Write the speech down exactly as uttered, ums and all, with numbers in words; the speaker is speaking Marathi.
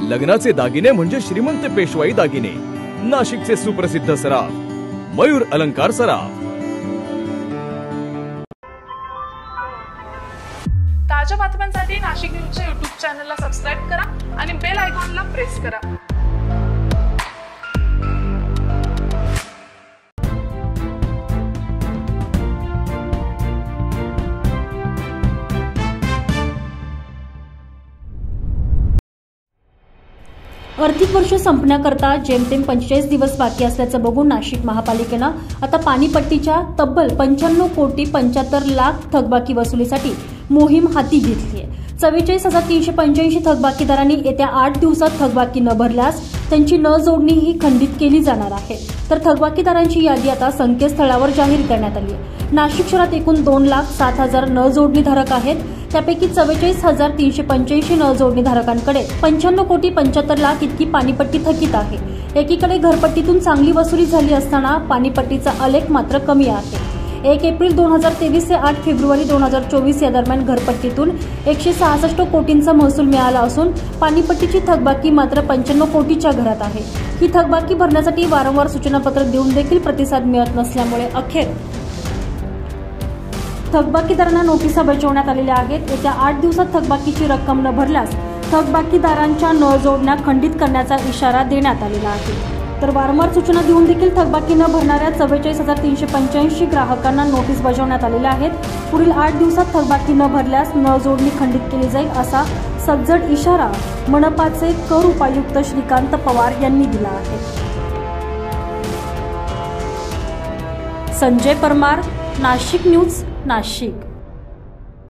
लग्नाचे दागिने म्हणजे श्रीमंत पेशवाई दागिने, नाशिकचे सुप्रसिद्ध सराफ मयूर अलंकार सराफ। ताज्या बातम्यांसाठी नाशिक न्यूजच्या यूट्यूब चॅनलला सबस्क्राइब करा आणि बेल आयकॉनला प्रेस करा। आर्थिक वर्ष संपण्याकरता जेमतेम पंचेचाळीस दिवस बाकी असल्याचं बघून नाशिक महापालिकेनं आता पाणीपट्टीच्या तब्बल पंच्याण्णव कोटी पंच्याहत्तर लाख थकबाकी वसुलीसाठी मोहीम हाती घेतली आहे। चव्वेचाळीस हजार तीनशे पंच्याऐंशी थकबाकीदारांनी येत्या आठ दिवसात थकबाकी न भरल्यास त्यांची न जोडणी ही खंडित केली जाणार आहे। तर थकबाकीदारांची यादी आता संकेतस्थळावर जाहीर करण्यात आली आहे। नाशिक शहरात एकूण दोन लाख सात हजार न जोडणीधारक आहेत। त्यापैकी चव्वेचाळीस हजार तीनशे पंच्याऐंशी न जोडणीधारकांकडे पंच्याण्णव कोटी पंच्याहत्तर लाख इतकी पाणीपट्टी थकीत आहे। एकीकडे घरपट्टीतून चांगली वसुली झाली असताना पाणीपट्टीचा आलेख मात्र कमी आहे। एक एप्रिल दोन हजार तेवीस ते आठ फेब्रुवारी दोन हजार चोवीस या दरम्यान घरपट्टीतून एकशे सहासष्ट कोटींचा महसूल मिळाला असून पाणीपट्टीची थकबाकी मात्र पंच्याण्णव कोटीच्या घरात आहे। ही थकबाकी भरण्यासाठी वारंवार सूचनापत्र देऊन देखील प्रतिसाद मिळत नसल्यामुळे अखेर थकबाकीदारांना नोटिसा बजावण्यात आलेल्या आहेत। येत्या आठ दिवसात थकबाकीची रक्कम न भरल्यास थकबाकीदारांच्या न जोडण्या खंडित करण्याचा इशारा देण्यात आलेला आहे। तर वारंवार सूचना देऊन देखील थकबाकी न भरणाऱ्या चव्वेचाळीस हजार तीनशे पंच्याऐंशी ग्राहकांना नोटीस बजावण्यात आलेल्या आहेत। पुढील आठ दिवसात थकबाकी न भरल्यास न जोडणी खंडित केली जाईल असा सज्जड इशारा मनपाचे कर उपायुक्त श्रीकांत पवार यांनी दिला आहे। संजय परमार, नाशिक न्यूज, नाशिक।